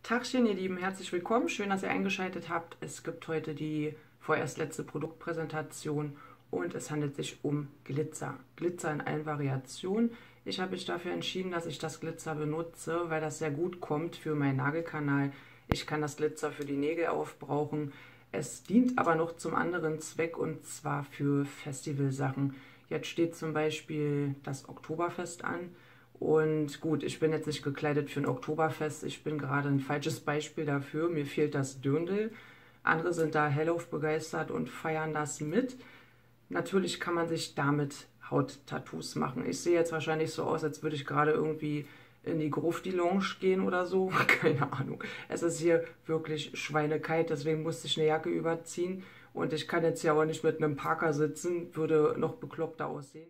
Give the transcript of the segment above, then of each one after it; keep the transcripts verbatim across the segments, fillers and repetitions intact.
Tagchen, ihr Lieben, herzlich willkommen. Schön, dass ihr eingeschaltet habt. Es gibt heute die vorerst letzte Produktpräsentation und es handelt sich um Glitzer. Glitzer in allen Variationen. Ich habe mich dafür entschieden, dass ich das Glitzer benutze, weil das sehr gut kommt für meinen Nagelkanal. Ich kann das Glitzer für die Nägel aufbrauchen. Es dient aber noch zum anderen Zweck und zwar für Festivalsachen. Jetzt steht zum Beispiel das Oktoberfest an. Und gut, ich bin jetzt nicht gekleidet für ein Oktoberfest. Ich bin gerade ein falsches Beispiel dafür. Mir fehlt das Dirndl. Andere sind da hellauf begeistert und feiern das mit. Natürlich kann man sich damit Haut-Tattoos machen. Ich sehe jetzt wahrscheinlich so aus, als würde ich gerade irgendwie in die Grufti-Lounge gehen oder so. Keine Ahnung. Es ist hier wirklich schweinekalt, deswegen musste ich eine Jacke überziehen. Und ich kann jetzt ja auch nicht mit einem Parker sitzen, würde noch bekloppter aussehen.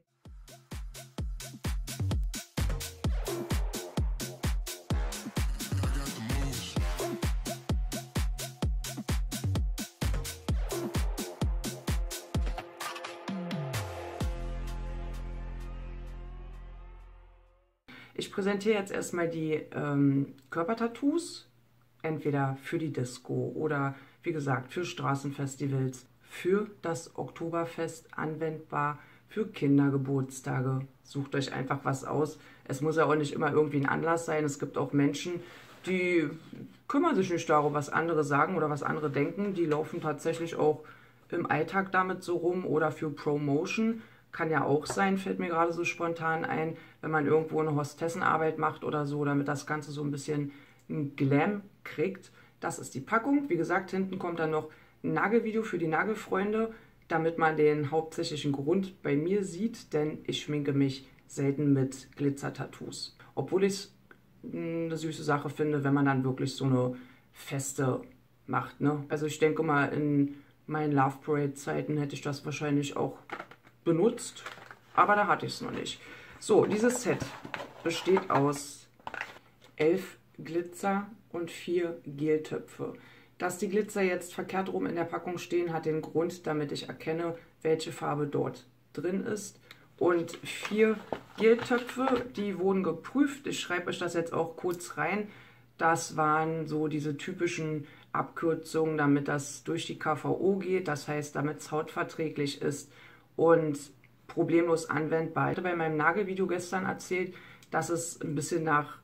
Ich präsentiere jetzt erstmal die ähm, Körpertattoos, entweder für die Disco oder wie gesagt für Straßenfestivals, für das Oktoberfest anwendbar, für Kindergeburtstage. Sucht euch einfach was aus. Es muss ja auch nicht immer irgendwie ein Anlass sein. Es gibt auch Menschen, die kümmern sich nicht darum, was andere sagen oder was andere denken. Die laufen tatsächlich auch im Alltag damit so rum oder für Promotion. Kann ja auch sein, fällt mir gerade so spontan ein, wenn man irgendwo eine Hostessenarbeit macht oder so, damit das Ganze so ein bisschen einen Glam kriegt. Das ist die Packung. Wie gesagt, hinten kommt dann noch ein Nagelvideo für die Nagelfreunde, damit man den hauptsächlichen Grund bei mir sieht, denn ich schminke mich selten mit Glitzer-Tattoos. Obwohl ich es eine süße Sache finde, wenn man dann wirklich so eine Feste macht, ne? Also ich denke mal, in meinen Love Parade-Zeiten hätte ich das wahrscheinlich auch benutzt, aber da hatte ich es noch nicht. So, dieses Set besteht aus elf Glitzer und vier Geltöpfe. Dass die Glitzer jetzt verkehrt rum in der Packung stehen, hat den Grund, damit ich erkenne, welche Farbe dort drin ist. Und vier Geltöpfe, die wurden geprüft. Ich schreibe euch das jetzt auch kurz rein. Das waren so diese typischen Abkürzungen, damit das durch die K V O geht, das heißt, damit es hautverträglich ist und problemlos anwendbar. Ich habe bei meinem Nagelvideo gestern erzählt, dass es ein bisschen nach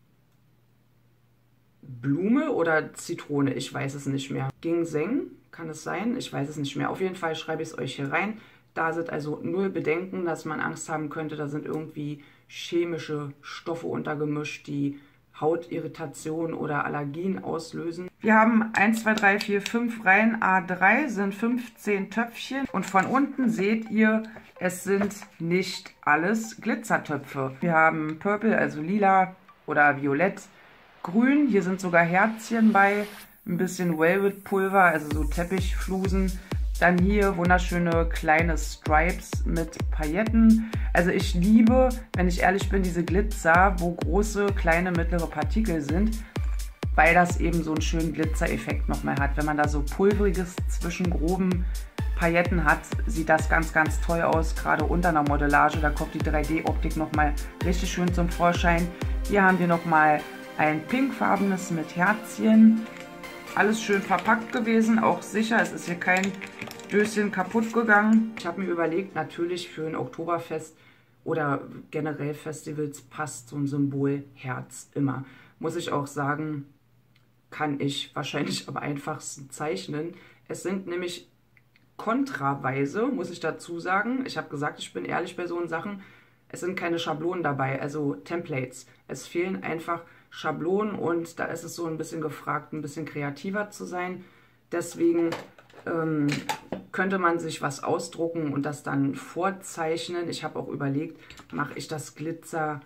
Blume oder Zitrone, ich weiß es nicht mehr. Ginseng, kann es sein? Ich weiß es nicht mehr. Auf jeden Fall schreibe ich es euch hier rein. Da sind also null Bedenken, dass man Angst haben könnte, da sind irgendwie chemische Stoffe untergemischt, die Hautirritationen oder Allergien auslösen. Wir haben eins, zwei, drei, vier, fünf Reihen A drei, sind fünfzehn Töpfchen. Und von unten seht ihr, es sind nicht alles Glitzertöpfe. Wir haben Purple, also lila oder violett, grün. Hier sind sogar Herzchen bei, ein bisschen Velvet-Pulver, also so Teppichflusen. Dann hier wunderschöne kleine Stripes mit Pailletten. Also ich liebe, wenn ich ehrlich bin, diese Glitzer, wo große, kleine, mittlere Partikel sind, weil das eben so einen schönen Glitzereffekt nochmal hat. Wenn man da so pulveriges zwischen groben Pailletten hat, sieht das ganz, ganz toll aus. Gerade unter einer Modellage, da kommt die drei D-Optik nochmal richtig schön zum Vorschein. Hier haben wir nochmal ein pinkfarbenes mit Herzchen. Alles schön verpackt gewesen, auch sicher, es ist hier kein Döschen kaputt gegangen. Ich habe mir überlegt, natürlich für ein Oktoberfest oder generell Festivals passt so ein Symbol Herz immer. Muss ich auch sagen, kann ich wahrscheinlich am einfachsten zeichnen. Es sind nämlich kontraweise, muss ich dazu sagen. Ich habe gesagt, ich bin ehrlich bei so Sachen. Es sind keine Schablonen dabei, also Templates. Es fehlen einfach Schablonen und da ist es so ein bisschen gefragt, ein bisschen kreativer zu sein. Deswegen ähm, könnte man sich was ausdrucken und das dann vorzeichnen. Ich habe auch überlegt, mache ich das Glitzer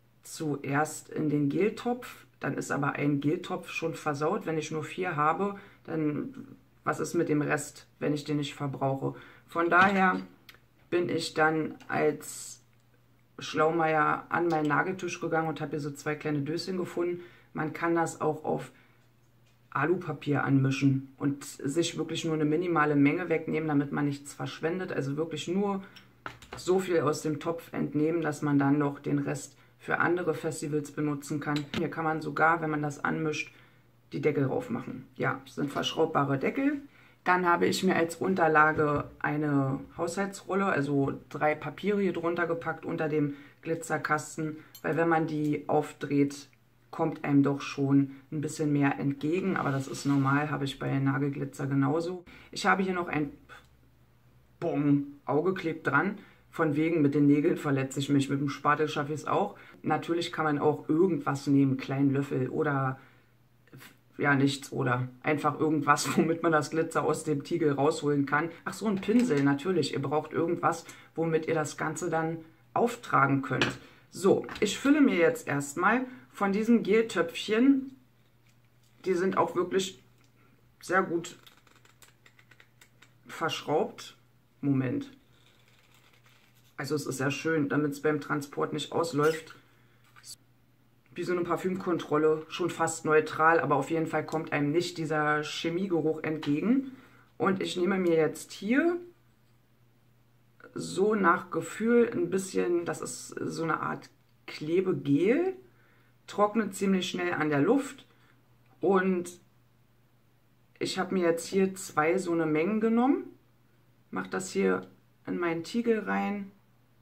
zuerst in den Geltopf, dann ist aber ein Geltopf schon versaut. Wenn ich nur vier habe, dann was ist mit dem Rest, wenn ich den nicht verbrauche? Von daher bin ich dann als Schlaumeier an meinen Nageltisch gegangen und habe hier so zwei kleine Döschen gefunden. Man kann das auch auf Alupapier anmischen und sich wirklich nur eine minimale Menge wegnehmen, damit man nichts verschwendet. Also wirklich nur so viel aus dem Topf entnehmen, dass man dann noch den Rest für andere Festivals benutzen kann. Hier kann man sogar, wenn man das anmischt, die Deckel drauf machen. Ja, das sind verschraubbare Deckel. Dann habe ich mir als Unterlage eine Haushaltsrolle, also drei Papiere hier drunter gepackt unter dem Glitzerkasten, weil wenn man die aufdreht, kommt einem doch schon ein bisschen mehr entgegen, aber das ist normal, habe ich bei Nagelglitzer genauso. Ich habe hier noch ein Bong, Auge klebt dran, von wegen mit den Nägeln verletze ich mich, mit dem Spatel schaffe ich es auch. Natürlich kann man auch irgendwas nehmen, kleinen Löffel oder ja, nichts oder einfach irgendwas, womit man das Glitzer aus dem Tiegel rausholen kann. Ach so, ein Pinsel, natürlich. Ihr braucht irgendwas, womit ihr das Ganze dann auftragen könnt. So, ich fülle mir jetzt erstmal von diesen Geltöpfchen, die sind auch wirklich sehr gut verschraubt. Moment. Also es ist sehr schön, damit es beim Transport nicht ausläuft. Wie so eine Parfümkontrolle, schon fast neutral, aber auf jeden Fall kommt einem nicht dieser Chemiegeruch entgegen. Und ich nehme mir jetzt hier so nach Gefühl ein bisschen, das ist so eine Art Klebegel, trocknet ziemlich schnell an der Luft. Und ich habe mir jetzt hier zwei so eine Mengen genommen, mache das hier in meinen Tiegel rein,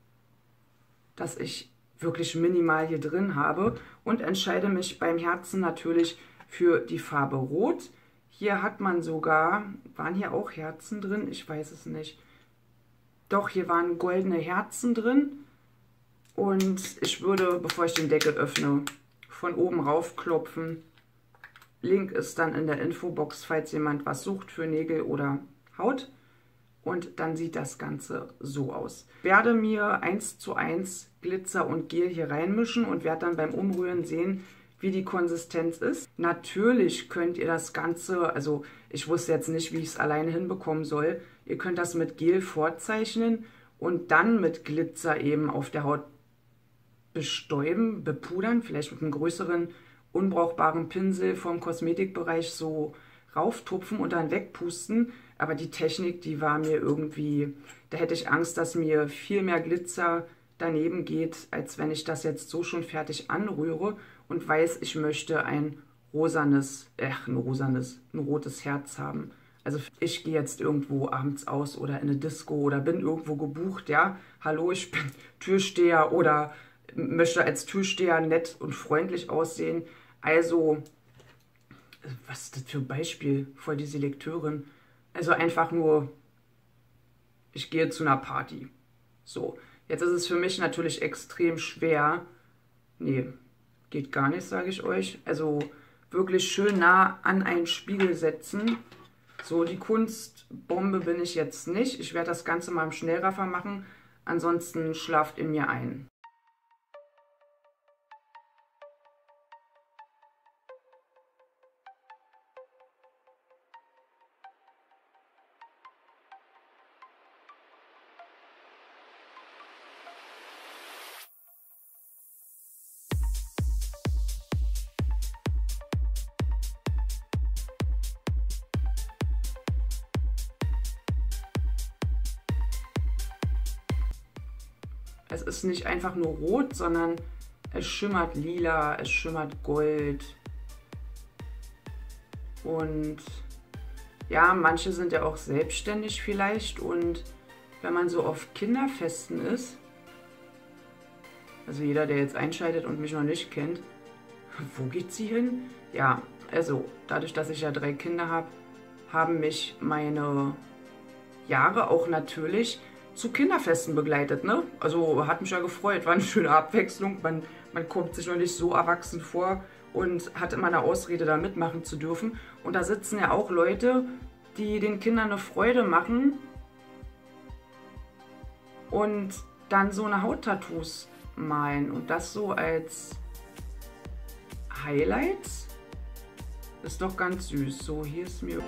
dass ich wirklich minimal hier drin habe und entscheide mich beim Herzen natürlich für die Farbe Rot. Hier hat man sogar, waren hier auch Herzen drin? Ich weiß es nicht. Doch, hier waren goldene Herzen drin und ich würde, bevor ich den Deckel öffne, von oben raufklopfen. Link ist dann in der Infobox, falls jemand was sucht für Nägel oder Haut. Und dann sieht das Ganze so aus. Ich werde mir eins zu eins Glitzer und Gel hier reinmischen und werde dann beim Umrühren sehen, wie die Konsistenz ist. Natürlich könnt ihr das Ganze, also ich wusste jetzt nicht, wie ich es alleine hinbekommen soll. Ihr könnt das mit Gel vorzeichnen und dann mit Glitzer eben auf der Haut bestäuben, bepudern, vielleicht mit einem größeren, unbrauchbaren Pinsel vom Kosmetikbereich so rauftupfen und dann wegpusten. Aber die Technik, die war mir irgendwie, da hätte ich Angst, dass mir viel mehr Glitzer daneben geht, als wenn ich das jetzt so schon fertig anrühre und weiß, ich möchte ein rosanes, äh, ein rosanes, ein rotes Herz haben. Also ich gehe jetzt irgendwo abends aus oder in eine Disco oder bin irgendwo gebucht, ja, hallo, ich bin Türsteher oder möchte als Türsteher nett und freundlich aussehen. Also, was ist das für ein Beispiel vor die Selekteurin? Also einfach nur, ich gehe zu einer Party. So, jetzt ist es für mich natürlich extrem schwer. Nee, geht gar nicht, sage ich euch. Also wirklich schön nah an einen Spiegel setzen. So, die Kunstbombe bin ich jetzt nicht. Ich werde das Ganze mal im Schnellraffer machen. Ansonsten schlaft in mir ein. Es ist nicht einfach nur rot, sondern es schimmert lila, es schimmert gold. Und ja, manche sind ja auch selbstständig vielleicht. Und wenn man so auf Kinderfesten ist, also jeder, der jetzt einschaltet und mich noch nicht kennt, wo geht sie hin? Ja, also dadurch, dass ich ja drei Kinder habe, haben mich meine Jahre auch natürlich zu Kinderfesten begleitet, ne? Also hat mich ja gefreut, war eine schöne Abwechslung. Man, man kommt sich noch nicht so erwachsen vor und hat immer eine Ausrede, da mitmachen zu dürfen. Und da sitzen ja auch Leute, die den Kindern eine Freude machen und dann so eine Hauttattoos malen. Und das so als Highlights ist doch ganz süß. So, hier ist mir...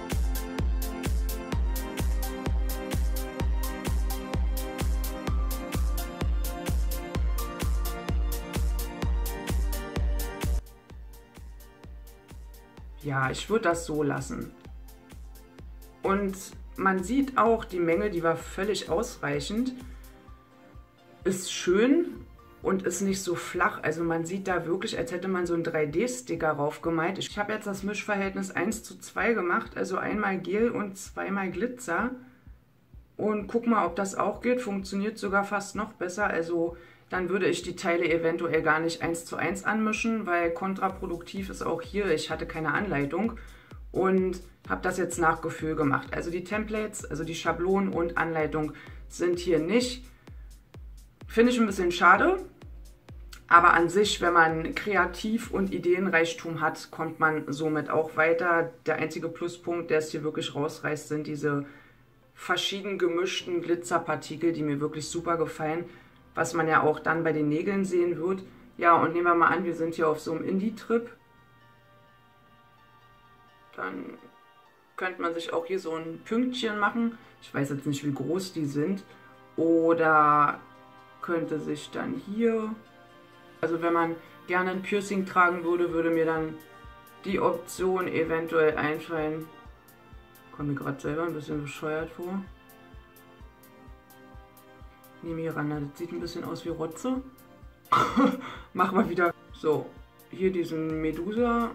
Ja, ich würde das so lassen. Und man sieht auch, die Menge, die war völlig ausreichend. Ist schön, und ist nicht so flach. Also man sieht da wirklich, als hätte man so einen drei D-Sticker raufgemalt. Ich habe jetzt das Mischverhältnis eins zu zwei gemacht, also einmal Gel und zweimal Glitzer. Und guck mal, ob das auch geht. Funktioniert sogar fast noch besser. Also dann würde ich die Teile eventuell gar nicht eins zu eins anmischen, weil kontraproduktiv ist auch hier. Ich hatte keine Anleitung und habe das jetzt nach Gefühl gemacht. Also die Templates, also die Schablonen und Anleitung sind hier nicht. Finde ich ein bisschen schade. Aber an sich, wenn man Kreativ- und Ideenreichtum hat, kommt man somit auch weiter. Der einzige Pluspunkt, der es hier wirklich rausreißt, sind diese verschieden gemischten Glitzerpartikel, die mir wirklich super gefallen, was man ja auch dann bei den Nägeln sehen wird. Ja, und nehmen wir mal an, wir sind hier auf so einem Indie-Trip. Dann könnte man sich auch hier so ein Pünktchen machen. Ich weiß jetzt nicht, wie groß die sind. Oder könnte sich dann hier... Also wenn man gerne ein Piercing tragen würde, würde mir dann die Option eventuell einfallen. Komme mir gerade selber ein bisschen bescheuert vor. Nehme hier ran, das sieht ein bisschen aus wie Rotze. Machen wir wieder. So, hier diesen Medusa.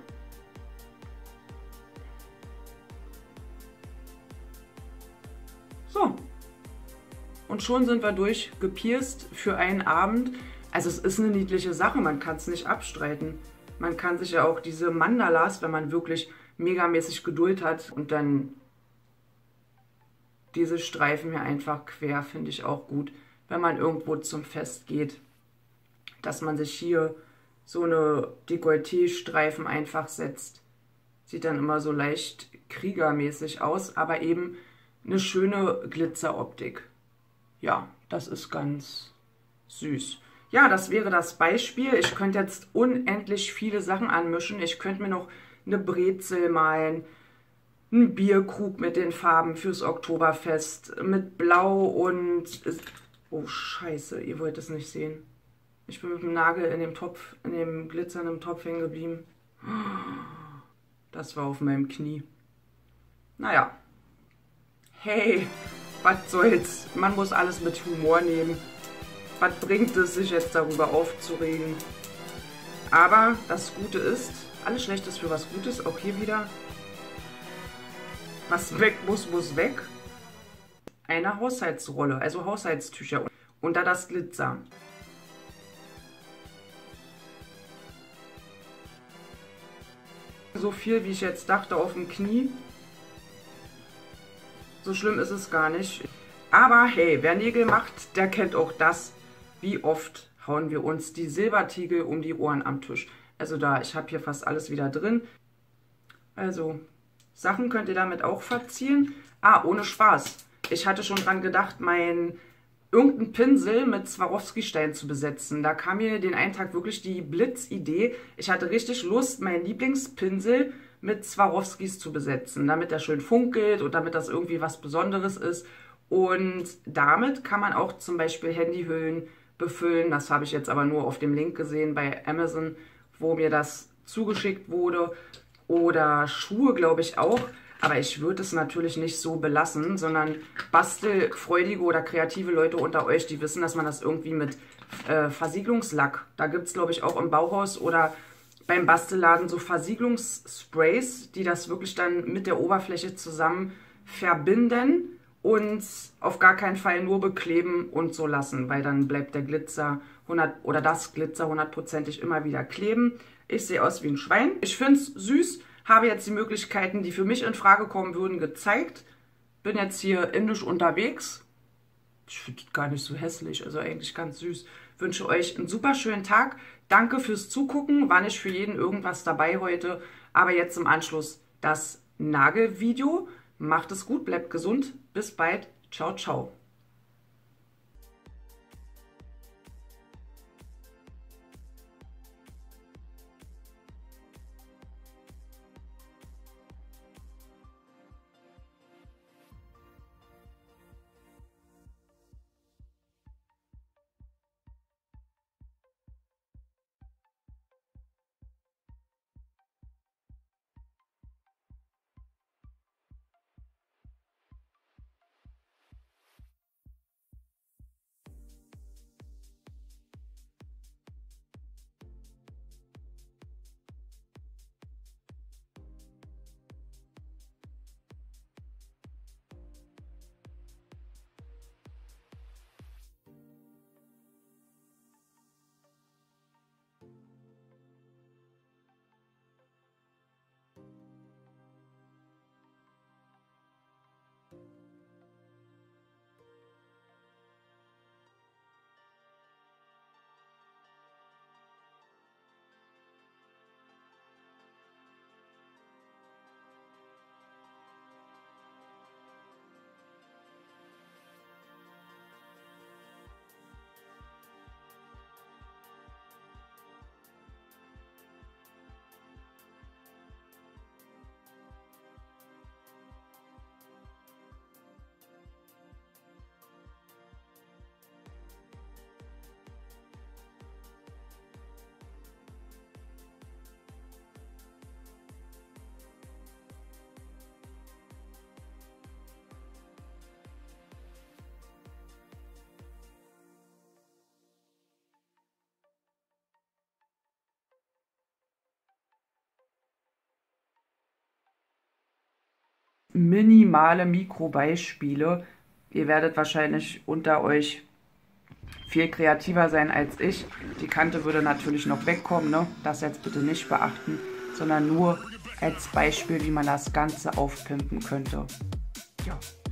So. Und schon sind wir durch, gepierst für einen Abend. Also es ist eine niedliche Sache, man kann es nicht abstreiten. Man kann sich ja auch diese Mandalas, wenn man wirklich megamäßig Geduld hat und dann diese Streifen hier einfach quer, finde ich auch gut, wenn man irgendwo zum Fest geht, dass man sich hier so eine Dekolleté-Streifen einfach setzt. Sieht dann immer so leicht kriegermäßig aus, aber eben eine schöne Glitzeroptik. Ja, das ist ganz süß. Ja, das wäre das Beispiel. Ich könnte jetzt unendlich viele Sachen anmischen. Ich könnte mir noch eine Brezel malen, einen Bierkrug mit den Farben fürs Oktoberfest, mit Blau und... Oh, scheiße, ihr wollt es nicht sehen. Ich bin mit dem Nagel in dem Topf, in dem glitzernden Topf hängen geblieben. Das war auf meinem Knie. Naja. Hey, was soll's? Man muss alles mit Humor nehmen. Was bringt es, sich jetzt darüber aufzuregen? Aber das Gute ist, alles Schlechtes für was Gutes, auch hier wieder. Was weg muss, muss weg. Eine Haushaltsrolle, also Haushaltstücher. Und da das Glitzer. So viel, wie ich jetzt dachte, auf dem Knie. So schlimm ist es gar nicht. Aber hey, wer Nägel macht, der kennt auch das. Wie oft hauen wir uns die Silbertiegel um die Ohren am Tisch. Also da, ich habe hier fast alles wieder drin. Also, Sachen könnt ihr damit auch verzieren. Ah, ohne Spaß. Ich hatte schon dran gedacht, mein irgendeinen Pinsel mit Swarovski-Stein zu besetzen. Da kam mir den einen Tag wirklich die Blitzidee. Ich hatte richtig Lust, meinen Lieblingspinsel mit Swarovskis zu besetzen, damit er schön funkelt und damit das irgendwie was Besonderes ist. Und damit kann man auch zum Beispiel Handyhüllen befüllen. Das habe ich jetzt aber nur auf dem Link gesehen bei Amazon, wo mir das zugeschickt wurde. Oder Schuhe, glaube ich, auch. Aber ich würde es natürlich nicht so belassen, sondern bastelfreudige oder kreative Leute unter euch, die wissen, dass man das irgendwie mit äh, Versiegelungslack, da gibt es, glaube ich, auch im Bauhaus oder beim Bastelladen so Versiegelungssprays, die das wirklich dann mit der Oberfläche zusammen verbinden und auf gar keinen Fall nur bekleben und so lassen, weil dann bleibt der Glitzer hundert oder das Glitzer hundertprozentig immer wieder kleben. Ich sehe aus wie ein Schwein. Ich finde es süß, habe jetzt die Möglichkeiten, die für mich in Frage kommen würden, gezeigt. Bin jetzt hier indisch unterwegs. Ich finde es gar nicht so hässlich, also eigentlich ganz süß. Wünsche euch einen super schönen Tag. Danke fürs Zugucken. War nicht für jeden irgendwas dabei heute, aber jetzt im Anschluss das Nagelvideo. Macht es gut, bleibt gesund. Bis bald. Ciao, ciao. minimale Mikrobeispiele. Ihr werdet wahrscheinlich unter euch viel kreativer sein als ich. Die Kante würde natürlich noch wegkommen, ne? Das jetzt bitte nicht beachten, sondern nur als Beispiel, wie man das Ganze aufpimpen könnte. Ja.